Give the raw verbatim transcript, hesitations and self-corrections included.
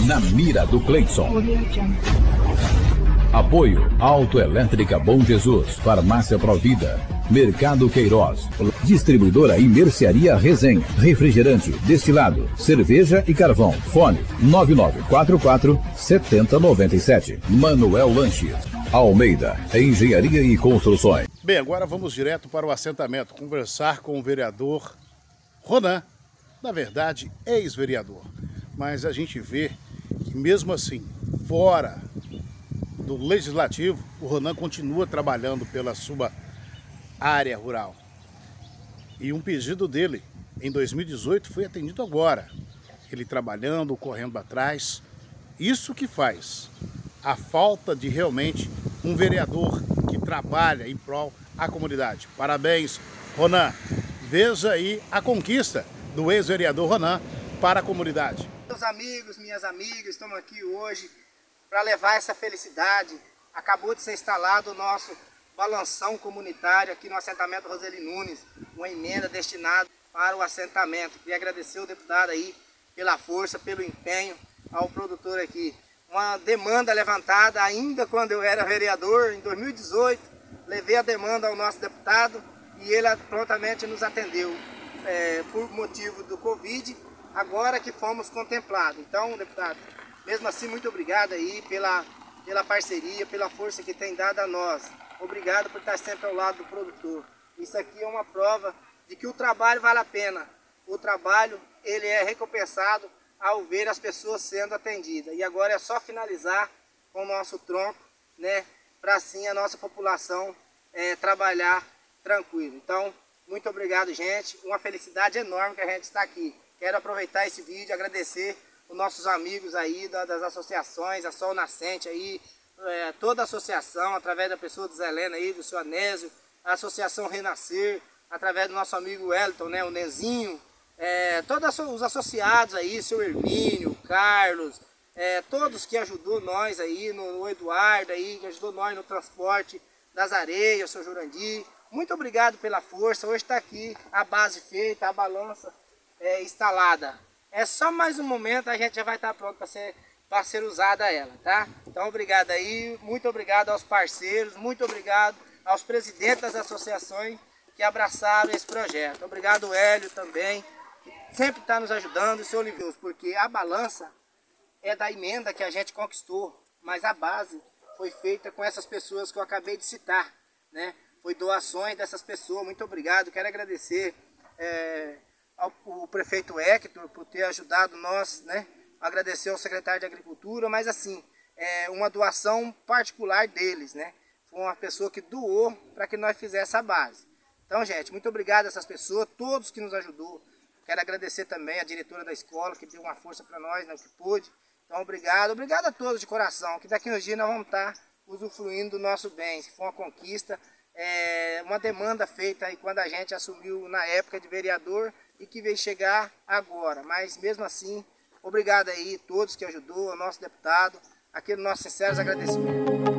na mira do Cleidson. Apoio Autoelétrica Bom Jesus, Farmácia Provida, Mercado Queiroz, Distribuidora e Mercearia Resenha, Refrigerante, Destilado, Cerveja e Carvão. Fone nove nove quatro quatro sete zero nove sete. Manuel Lanches, Almeida, Engenharia e Construções. Bem, agora vamos direto para o assentamento, conversar com o vereador Ronan, na verdade, ex-vereador. Mas a gente vê que mesmo assim, fora do Legislativo, o Ronan continua trabalhando pela sua área rural. E um pedido dele, em dois mil e dezoito, foi atendido agora. Ele trabalhando, correndo atrás. Isso que faz a falta de realmente um vereador que trabalha em prol da comunidade. Parabéns, Ronan. Veja aí a conquista do ex-vereador Ronan para a comunidade. Meus amigos, minhas amigas, estamos aqui hoje para levar essa felicidade. Acabou de ser instalado o nosso balanção comunitário aqui no assentamento Roseli Nunes, uma emenda destinada para o assentamento. Queria agradecer o deputado aí pela força, pelo empenho, ao produtor aqui. Uma demanda levantada ainda quando eu era vereador, em dois mil e dezoito, levei a demanda ao nosso deputado e ele prontamente nos atendeu é, por motivo do Covid, agora que fomos contemplados. Então, deputado, mesmo assim, muito obrigado aí pela, pela parceria, pela força que tem dado a nós. Obrigado por estar sempre ao lado do produtor. Isso aqui é uma prova de que o trabalho vale a pena. O trabalho, ele é recompensado ao ver as pessoas sendo atendidas. E agora é só finalizar com o nosso tronco, né, para assim a nossa população é, trabalhar tranquilo. Então, muito obrigado, gente. Uma felicidade enorme que a gente está aqui. Quero aproveitar esse vídeo e agradecer os nossos amigos aí das associações, a Sol Nascente aí, é, toda a associação, através da pessoa do Zé Helena aí, do seu Anésio, a Associação Renascer, através do nosso amigo Wellington, né, o Nezinho, é, todos os associados aí, seu Hermínio, o Carlos, é, todos que ajudou nós aí, no, o Eduardo aí, que ajudou nós no transporte das areias, o seu Jurandir. Muito obrigado pela força. Hoje está aqui a base feita, a balança é, instalada. É só mais um momento, a gente já vai estar pronto para ser, para ser usada ela, tá? Então, obrigado aí, muito obrigado aos parceiros, muito obrigado aos presidentes das associações que abraçaram esse projeto. Obrigado, Hélio, também, que sempre está nos ajudando, o seu Oliveira, porque a balança é da emenda que a gente conquistou, mas a base foi feita com essas pessoas que eu acabei de citar, né? Foi doações dessas pessoas, muito obrigado. Quero agradecer é, ao, ao prefeito Hector por ter ajudado nós, né? Agradecer ao secretário de Agricultura, mas assim, é uma doação particular deles, né? Foi uma pessoa que doou para que nós fizéssemos a base. Então, gente, muito obrigado a essas pessoas, todos que nos ajudou. Quero agradecer também a diretora da escola, que deu uma força para nós, né, que pôde. Então, obrigado. Obrigado a todos de coração, que daqui uns dias nós vamos estar usufruindo do nosso bem. Foi uma conquista, é, uma demanda feita aí quando a gente assumiu na época de vereador e que veio chegar agora. Mas, mesmo assim, obrigado aí a todos que ajudou, ao nosso deputado, aquele nosso sinceros agradecimentos.